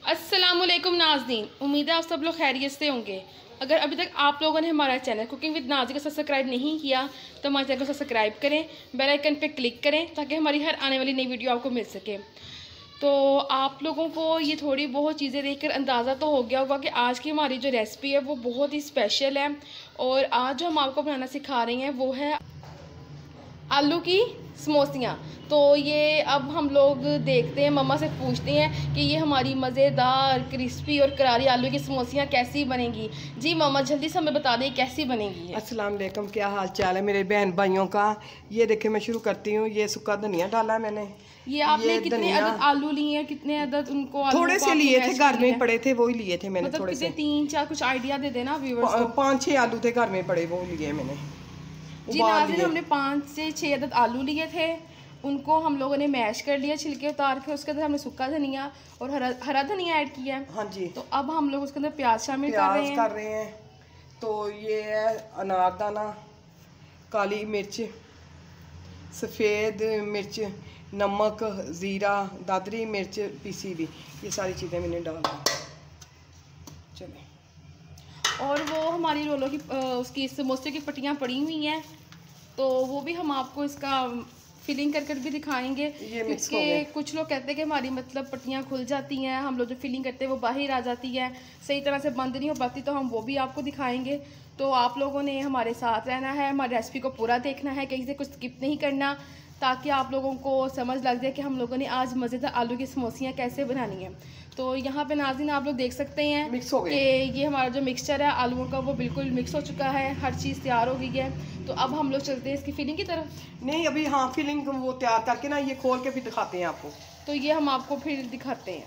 अस्सलामुअलैकुम नाज़रीन, उम्मीद है आप सब लोग खैरियत से होंगे। अगर अभी तक आप लोगों ने हमारा चैनल कुकिंग विद नाज़ी को सब्सक्राइब नहीं किया तो हमारे चैनल को सब्सक्राइब करें, बेल आइकन पे क्लिक करें ताकि हमारी हर आने वाली नई वीडियो आपको मिल सके। तो आप लोगों को ये थोड़ी बहुत चीज़ें देखकर अंदाज़ा तो हो गया होगा कि आज की हमारी जो रेसिपी है वो बहुत ही स्पेशल है। और आज जो हम आपको बनाना सिखा रही हैं वो है आलू की समोसियाँ। तो ये अब हम लोग देखते हैं, मम्मा से पूछते हैं कि ये हमारी मज़ेदार क्रिस्पी और करारी आलू की समोसियाँ कैसी बनेंगी। जी मम्मा जल्दी से हमें बता दें कैसी बनेंगी। अस्सलाम वालेकुम, क्या हाल चाल है मेरे बहन भाइयों का। ये देखिए मैं शुरू करती हूँ। ये सूखा धनिया डाला मैंने। ये आपने कितने अदद आलू लिए हैं, कितने अदद उनको आलू थोड़े से लिए थे, घर में पड़े थे वही लिए थे मैंने। मतलब थोड़े से 3-4 कुछ आइडिया दे देना व्यूअर्स को। 5-6 आलू थे घर में पड़े, वो लिए मैंने। जी नाज़रीन, हमने 5 से 6 अदद आलू लिए थे, उनको हम लोगों ने मैश कर लिया छिलके उतार के। उसके अंदर हमने सूखा धनिया और हरा धनिया ऐड किया है। हाँ जी। तो अब हम लोग उसके अंदर प्याज शामिल कर रहे हैं। तो ये है अनारदाना, काली मिर्च, सफ़ेद मिर्च, नमक, ज़ीरा, दादरी मिर्च पीसी हुई, ये सारी चीज़ें मैंने डाल दी। चले। और वो हमारी रोलों की उसकी समोसे की पट्टियाँ पड़ी हुई हैं, तो वो भी हम आपको इसका फिलिंग कर भी दिखाएंगे। क्योंकि कुछ लोग कहते हैं कि हमारी मतलब पट्टियाँ खुल जाती हैं, हम लोग जो फिलिंग करते हैं वो बाहर आ जाती है, सही तरह से बंद नहीं हो पाती, तो हम वो भी आपको दिखाएंगे। तो आप लोगों ने हमारे साथ रहना है, हमारी रेसिपी को पूरा देखना है, कहीं से कुछ स्किप नहीं करना, ताकि आप लोगों को समझ लग जाए कि हम लोगों ने आज मज़ेदार आलू की समोसियाँ कैसे बनानी है। तो यहाँ पे नाज़रीन आप लोग देख सकते हैं कि ये हमारा जो मिक्सचर है आलूओं का वो बिल्कुल मिक्स हो चुका है, हर चीज़ तैयार हो गई है। तो अब हम लोग चलते हैं इसकी फिलिंग की तरफ। नहीं अभी, हाँ फिलिंग वो तैयार करके ना ये खोल के भी दिखाते हैं आपको। तो ये हम आपको फिर दिखाते हैं।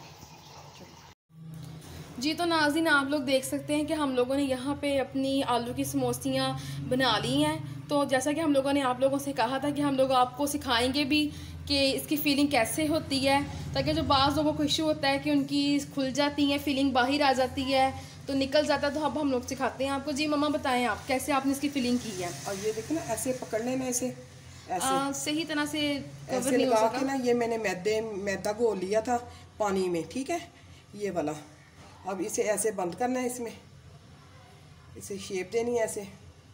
जी तो नाज़रीन आप लोग देख सकते हैं कि हम लोगों ने यहाँ पे अपनी आलू की समोसियाँ बना ली हैं। तो जैसा कि हम लोगों ने आप लोगों से कहा था कि हम लोग आपको सिखाएंगे भी कि इसकी फ़ीलिंग कैसे होती है, ताकि जो बाज़ लोगों को इशू होता है कि उनकी खुल जाती है, फीलिंग बाहर आ जाती है तो निकल जाता है, तो अब हम लोग सिखाते हैं आपको। जी मम्मा बताएं आप कैसे आपने इसकी फीलिंग की है। और ये देखो ना, ऐसे पकड़ लेना, ऐसे सही तरह से ऐसे लगा के ना, ये मैंने मैदा घोल लिया था पानी में, ठीक है ये वाला। अब इसे ऐसे बंद करना है, इसमें इसे शेप देनी है ऐसे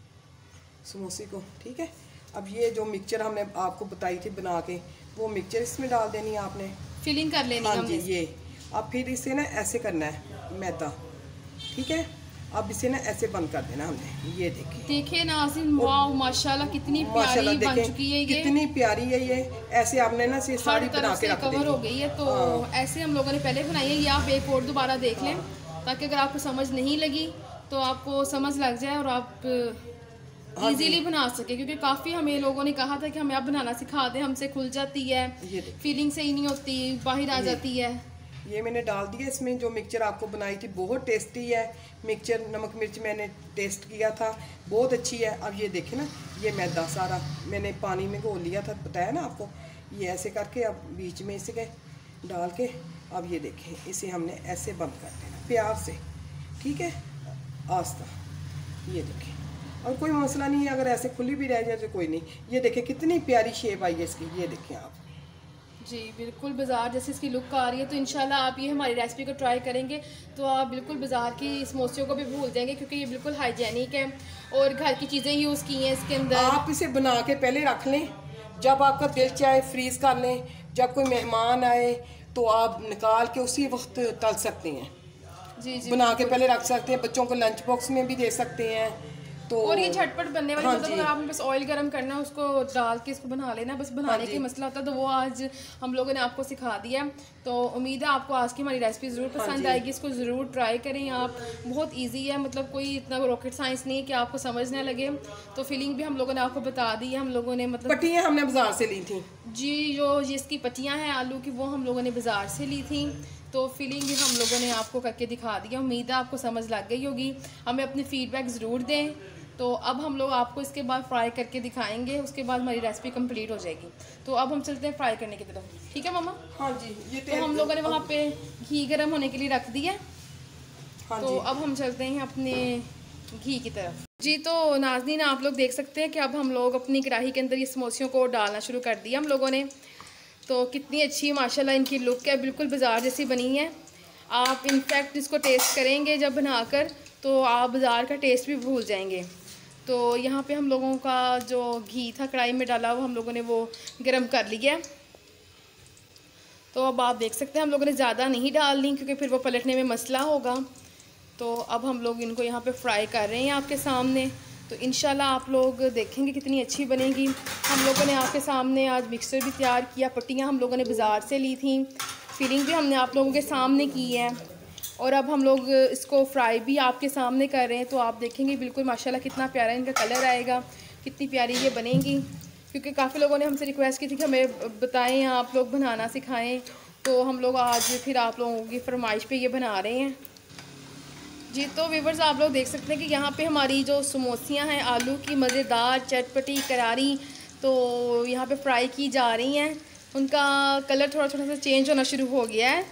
समोसे को, ठीक है। अब ये जो मिक्सचर हमने आपको बताई थी बना के, वो मिक्सचर इसमें डाल देनी है आपने, फिलिंग कर लेनी है। हाँ जी ये। अब फिर इसे ना ऐसे करना है मैदा, ठीक है। अब इसे ना ऐसे बंद कर देना हमने। ये देखिए नाज़रीन, वाह माशाल्लाह कितनी प्यारी बन चुकी है, ये कितनी प्यारी है ये। ऐसे आपने ना सारी बना के रख कवर हो गई है। तो ऐसे हम लोगों ने पहले बनाई है, ये आप एक और दोबारा देख लें ताकि अगर आपको समझ नहीं लगी तो आपको समझ लग जाए और आप इजीली बना सके। क्योंकि काफ़ी हमें लोगों ने कहा था कि हमें आप बनाना सिखा दें, हमसे खुल जाती है, फीलिंग सही नहीं होती, बाहर आ जाती है। ये मैंने डाल दिया इसमें, जो मिक्सचर आपको बनाई थी बहुत टेस्टी है मिक्सचर। नमक मिर्च मैंने टेस्ट किया था, बहुत अच्छी है। अब ये देखें ना, ये मैदा सारा मैंने पानी में घोल लिया था, बताया ना आपको। ये ऐसे करके अब बीच में इसे डाल के, अब ये देखें इसे हमने ऐसे बंद कर देना प्यार से, ठीक है आस्ता। ये देखें, और कोई मसला नहीं है, अगर ऐसे खुली भी रह जाए तो कोई नहीं। ये देखें कितनी प्यारी शेप आई है इसकी, ये देखें आप। जी बिल्कुल बाज़ार जैसे इसकी लुक आ रही है। तो इंशाल्लाह आप ये हमारी रेसिपी को ट्राई करेंगे तो आप बिल्कुल बाज़ार की समोसियों को भी भूल जाएंगे, क्योंकि ये बिल्कुल हाइजेनिक है और घर की चीज़ें यूज़ की हैं इसके अंदर। आप इसे बना के पहले रख लें, जब आपका दिल चाहे फ्रीज़ कर लें, जब कोई मेहमान आए तो आप निकाल के उसी वक्त तल सकते हैं। जी जी, बना के पहले रख सकते हैं, बच्चों को लंच बॉक्स में भी दे सकते हैं। तो और ये झटपट बनने वाली, मतलब अगर आपने बस ऑयल गरम करना है, उसको डाल के इसको बना लेना, बस बनाने का मसला होता है। तो वो आज हम लोगों ने आपको सिखा दिया। तो उम्मीद है आपको आज की हमारी रेसिपी ज़रूर पसंद आएगी, इसको ज़रूर ट्राई करें आप। बहुत ईजी है, मतलब कोई इतना रॉकेट साइंस नहीं है कि आपको समझ ना लगे। तो फीलिंग भी हम लोगों ने आपको बता दी है। हम लोगों ने मतलब पट्टियाँ हमने बाजार से ली थी जी, जो जिसकी पट्टियाँ हैं आलू की वो हम लोगों ने बाज़ार से ली थी। तो फीलिंग भी हम लोगों ने आपको करके दिखा दी है। उम्मीद है आपको समझ लग गई होगी। हमें अपनी फ़ीडबैक ज़रूर दें। तो अब हम लोग आपको इसके बाद फ्राई करके दिखाएंगे, उसके बाद हमारी रेसिपी कंप्लीट हो जाएगी। तो अब हम चलते हैं फ्राई करने की तरफ, ठीक है मम्मा? हाँ जी। ये तो हम लोगों ने वहाँ पे घी गर्म होने के लिए रख दिया। हाँ तो अब हम चलते हैं अपने घी की तरफ। जी तो नाज़रीन आप लोग देख सकते हैं कि अब हम लोग अपनी कढ़ाई के अंदर ये समोसियों को डालना शुरू कर दिया हम लोगों ने। तो कितनी अच्छी माशाल्लाह इनकी लुक है, बिल्कुल बाज़ार जैसी बनी है। आप इनफैक्ट इसको टेस्ट करेंगे जब बनाकर तो आप बाज़ार का टेस्ट भी भूल जाएंगे। तो यहाँ पे हम लोगों का जो घी था कढ़ाई में डाला वो हम लोगों ने वो गरम कर लिया। तो अब आप देख सकते हैं हम लोगों ने ज़्यादा नहीं डालनी क्योंकि फिर वो पलटने में मसला होगा। तो अब हम लोग इनको यहाँ पे फ्राई कर रहे हैं आपके सामने। तो इंशाल्लाह आप लोग देखेंगे कितनी अच्छी बनेगी। हम लोगों ने आपके सामने आज मिक्सचर भी तैयार किया, पट्टियाँ हम लोगों ने बाज़ार से ली थी, फिलिंग भी हमने आप लोगों के सामने की है और अब हम लोग इसको फ्राई भी आपके सामने कर रहे हैं। तो आप देखेंगे बिल्कुल माशाल्लाह कितना प्यारा इनका कलर आएगा, कितनी प्यारी ये बनेंगी। क्योंकि काफ़ी लोगों ने हमसे रिक्वेस्ट की थी कि हमें बताएं, आप लोग बनाना सिखाएं। तो हम लोग आज फिर आप लोगों की फरमाइश पे ये बना रहे हैं जी। तो व्यूअर्स आप लोग देख सकते हैं कि यहाँ पे हमारी जो समोसियाँ हैं आलू की मज़ेदार चटपटी करारी, तो यहाँ पे फ्राई की जा रही हैं। उनका कलर थोड़ा थोड़ा सा चेंज होना शुरू हो गया है।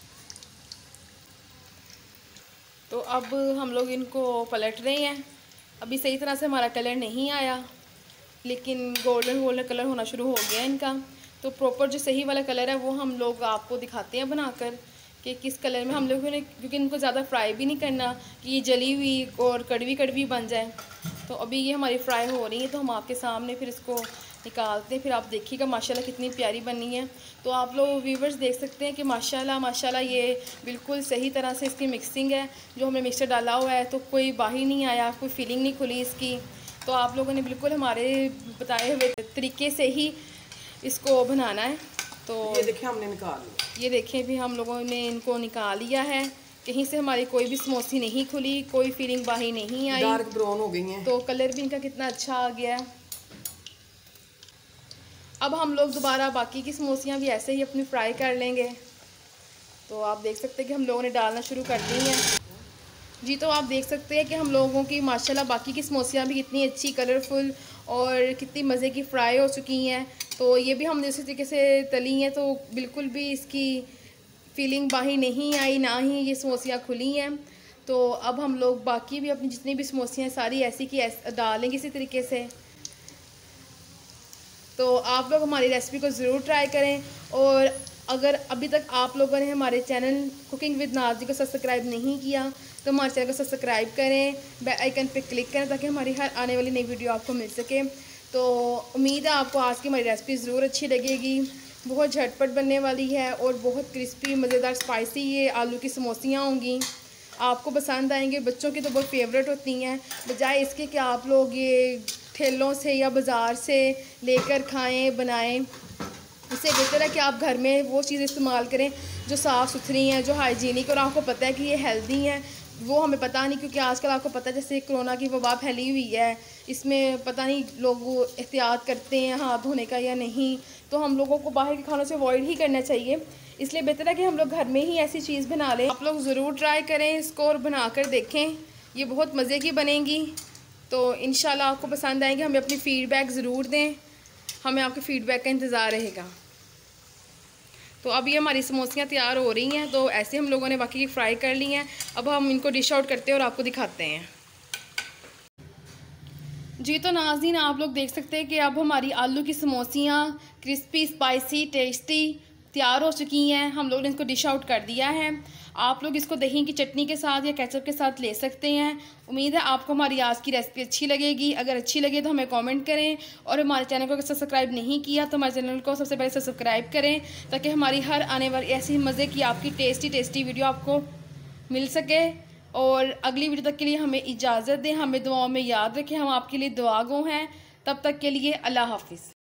तो अब हम लोग इनको पलट रहे हैं। अभी सही तरह से हमारा कलर नहीं आया लेकिन गोल्डन गोल्डन कलर होना शुरू हो गया इनका। तो प्रॉपर जो सही वाला कलर है वो हम लोग आपको दिखाते हैं बनाकर कि किस कलर में हम लोगों ने, क्योंकि इनको ज़्यादा फ्राई भी नहीं करना कि ये जली हुई और कड़वी कड़वी बन जाए। तो अभी ये हमारी फ्राई हो रही है तो हम आपके सामने फिर इसको निकालते हैं। फिर आप देखिएगा माशाल्लाह कितनी प्यारी बनी है। तो आप लोग व्यूवर्स देख सकते हैं कि माशाल्लाह माशाल्लाह ये बिल्कुल सही तरह से इसकी मिक्सिंग है। जो हमने मिक्सचर डाला हुआ है तो कोई बाही नहीं आया, कोई फीलिंग नहीं खुली इसकी। तो आप लोगों ने बिल्कुल हमारे बताए हुए तरीके से ही इसको बनाना है। तो ये देखिए हमने निकाल लिया, ये देखें भी हम लोगों ने इनको निकाल लिया है। कहीं से हमारी कोई भी समोसी नहीं खुली, कोई फीलिंग बाही नहीं आई, डार्क ब्राउन हो गई हैं। तो कलर भी इनका कितना अच्छा आ गया है। अब हम लोग दोबारा बाकी की समोसियाँ भी ऐसे ही अपनी फ्राई कर लेंगे। तो आप देख सकते हैं कि हम लोगों ने डालना शुरू कर दी हैं जी। तो आप देख सकते हैं कि हम लोगों की माशाल्लाह बाकी की समोसियाँ भी कितनी अच्छी कलरफुल और कितनी मज़े की फ्राई हो चुकी हैं। तो ये भी हमने इसी तरीके से तली हैं तो बिल्कुल भी इसकी फीलिंग बाही नहीं आई, ना ही ये समोसियाँ खुली हैं। तो अब हम लोग बाकी भी अपनी जितनी भी समोसियाँ सारी ऐसी की डालेंगे इसी तरीके से। तो आप लोग हमारी रेसिपी को ज़रूर ट्राई करें और अगर अभी तक आप लोगों ने हमारे चैनल कुकिंग विद नाज़ी को सब्सक्राइब नहीं किया तो हमारे चैनल को सब्सक्राइब करें, बेल आइकन पे क्लिक करें ताकि हमारी हर आने वाली नई वीडियो आपको मिल सके। तो उम्मीद है आपको आज की हमारी रेसिपी ज़रूर अच्छी लगेगी। बहुत झटपट बनने वाली है और बहुत क्रिस्पी मज़ेदार स्पाइसी ये आलू की समोसियाँ होंगी, आपको पसंद आएंगे। बच्चों की तो बहुत फेवरेट होती हैं। बजाय इसके कि आप लोग ये ठेलों से या बाज़ार से लेकर खाएं बनाएं, इससे बेहतर है कि आप घर में वो चीज़ इस्तेमाल करें जो साफ़ सुथरी हैं, जो हाइजीनिक और आपको पता है कि ये हेल्दी हैं। वो हमें पता नहीं, क्योंकि आजकल आपको पता है जैसे कोरोना की वबा फैली हुई है, इसमें पता नहीं लोग एहतियात करते हैं हाथ धोने का या नहीं। तो हम लोगों को बाहर के खानों से अवॉइड ही करना चाहिए। इसलिए बेहतर है कि हम लोग घर में ही ऐसी चीज़ बना लें। आप लोग ज़रूर ट्राई करें इसको और बना कर देखें, ये बहुत मज़े की बनेंगी। तो इंशाल्लाह आपको पसंद आएंगे। हमें अपनी फ़ीडबैक ज़रूर दें, हमें आपके फ़ीडबैक का इंतज़ार रहेगा। तो अब ये हमारी समोसियाँ तैयार हो रही हैं। तो ऐसे हम लोगों ने बाकी की फ्राई कर ली हैं। अब हम इनको डिश आउट करते हैं और आपको दिखाते हैं जी। तो नाज़रीन आप लोग देख सकते हैं कि अब हमारी आलू की समोसियाँ क्रिस्पी स्पाइसी टेस्टी तैयार हो चुकी हैं। हम लोग ने इसको डिश आउट कर दिया है। आप लोग इसको दही की चटनी के साथ या केचप के साथ ले सकते हैं। उम्मीद है आपको हमारी आज की रेसिपी अच्छी लगेगी। अगर अच्छी लगे तो हमें कमेंट करें और हमारे चैनल को अगर सब्सक्राइब नहीं किया तो हमारे चैनल को सबसे पहले सब्सक्राइब करें ताकि हमारी हर आने वाली ऐसी मज़े की आपकी टेस्टी वीडियो आपको मिल सके। और अगली वीडियो तक के लिए हमें इजाज़त दें। हमें दुआओं में याद रखें, हम आपके लिए दुआगो हैं। तब तक के लिए अल्लाह हाफिज़।